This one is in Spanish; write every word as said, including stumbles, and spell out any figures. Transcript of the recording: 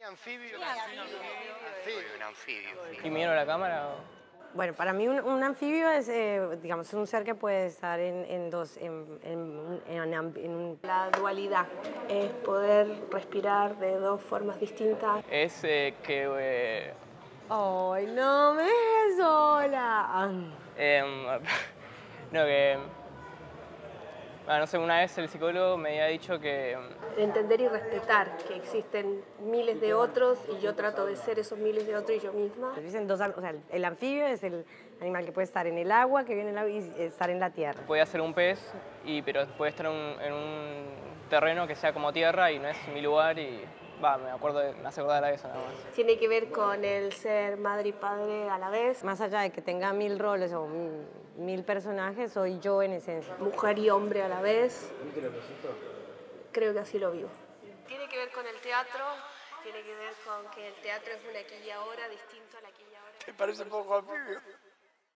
Anfibio. Sí, anfibio. Anfibio, un anfibio. ¿Y miro la cámara? Bueno, para mí un, un anfibio es, eh, digamos, un ser que puede estar en, en dos, en, en, en, en, en un... La dualidad es poder respirar de dos formas distintas. Es eh, que... Eh, ¡Ay, no me dejes sola! eh, no, que... Ah, no sé, una vez el psicólogo me había dicho que... Entender y respetar que existen miles de otros y yo trato de ser esos miles de otros y yo misma. Dicen dos, o sea, el anfibio es el animal que puede estar en el agua, que viene en el agua y estar en la tierra. Puede ser un pez, y, pero puede estar en un, en un terreno que sea como tierra y no es mi lugar y... Va, me acuerdo, de, me hace acordar a eso nada más. Tiene que ver con el ser madre y padre a la vez. Más allá de que tenga mil roles o mil personajes, soy yo en esencia. Mujer y hombre a la vez. Creo que así lo vivo. Tiene que ver con el teatro, tiene que ver con que el teatro es un aquí y ahora distinto al aquí y ahora. ¿Te parece poco anfibio?